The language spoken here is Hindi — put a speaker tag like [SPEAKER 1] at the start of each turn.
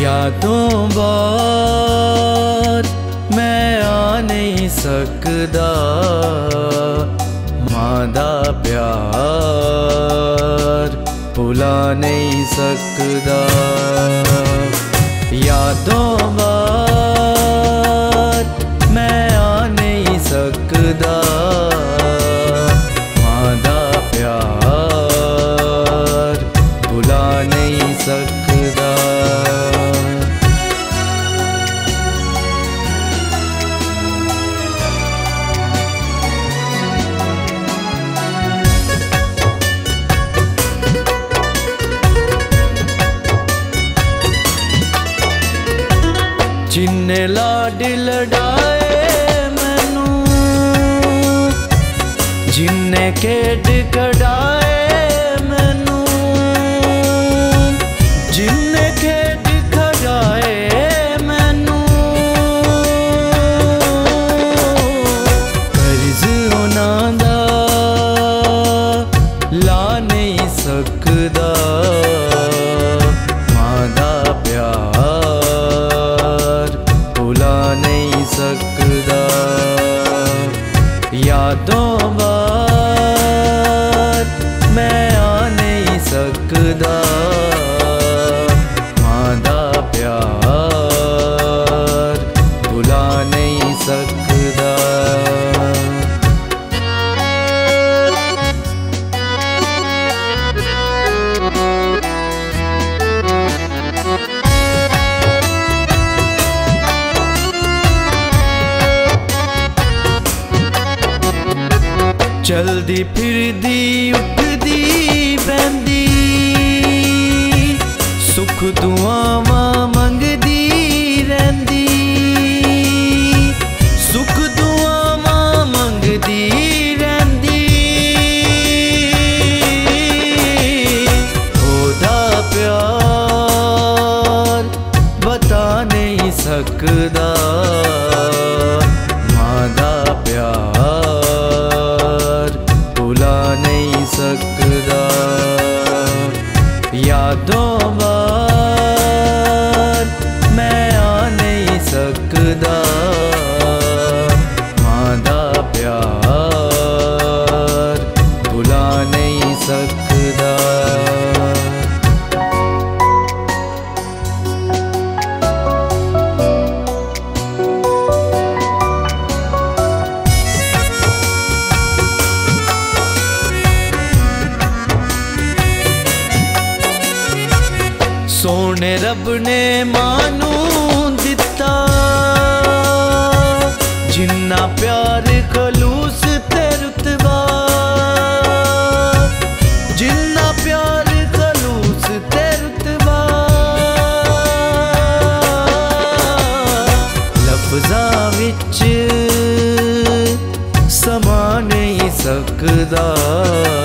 [SPEAKER 1] यादों बार मैं आ नहीं सकदा, मां दा प्यार भुला नहीं सकदा। यादों बार मैं आ नहीं सकदा, मां दा प्यार भुला नहीं सकदा। जिन्ने लाड लड़ाए मैनू, जिन्ने खेड कढ़ाए मैनू, जिन्ने खेड खड़ाए मैनू, कर्ज उन्हां दा ला नहीं सकदा, मां दा प्यार भुला नहीं सकदा। यादों बार मैं आ नहीं सकदा, मां दा प्यार भुला नहीं सकदा। चलदी फिरदी उठदी बैंदी, सुख दुआवां मंगदी रहिंदी, सुख दुआवां मंगदी रहिंदी। ओदा प्यार बता नहीं सकदा, मां दा प्यार भुला नहीं सकदा। यादों बार मैं आ नहीं सकदा, मां दा प्यार भुला नहीं सकदा। सोने रब ने मानू दिता, जिन्ना प्यार खलूस ते रुतबा, जिन्ना प्यार खलूस ते रुतबा। लफ्ज़ां विच समा नहीं सकदा,